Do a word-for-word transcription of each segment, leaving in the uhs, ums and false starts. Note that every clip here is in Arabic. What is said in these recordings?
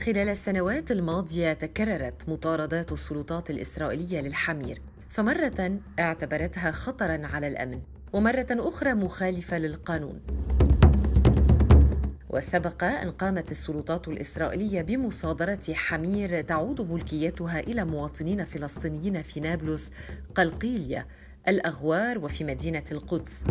خلال السنوات الماضية تكررت مطاردات السلطات الإسرائيلية للحمير، فمرة اعتبرتها خطراً على الأمن، ومرة أخرى مخالفة للقانون. وسبق أن قامت السلطات الإسرائيلية بمصادرة حمير تعود ملكيتها إلى مواطنين فلسطينيين في نابلس، قلقيلية، الأغوار وفي مدينة القدس.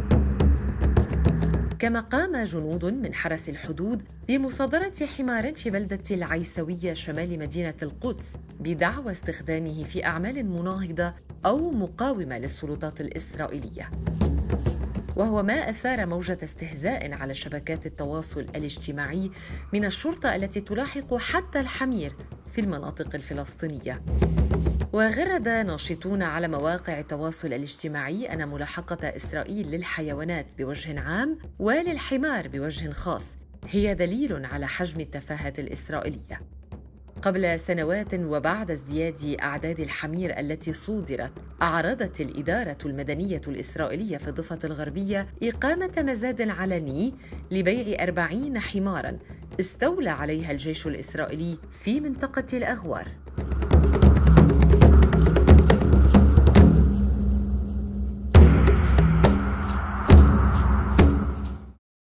كما قام جنود من حرس الحدود بمصادرة حمار في بلدة العيسوية شمال مدينة القدس بدعوى استخدامه في أعمال مناهضة أو مقاومة للسلطات الإسرائيلية، وهو ما أثار موجة استهزاء على شبكات التواصل الاجتماعي من الشرطة التي تلاحق حتى الحمير في المناطق الفلسطينية. وغرد ناشطون على مواقع التواصل الاجتماعي أن ملاحقة إسرائيل للحيوانات بوجه عام وللحمار بوجه خاص هي دليل على حجم التفاهة الإسرائيلية. قبل سنوات وبعد ازدياد أعداد الحمير التي صودرت، أعرضت الإدارة المدنية الإسرائيلية في الضفة الغربية إقامة مزاد علني لبيع أربعين حماراً استولى عليها الجيش الإسرائيلي في منطقة الأغوار.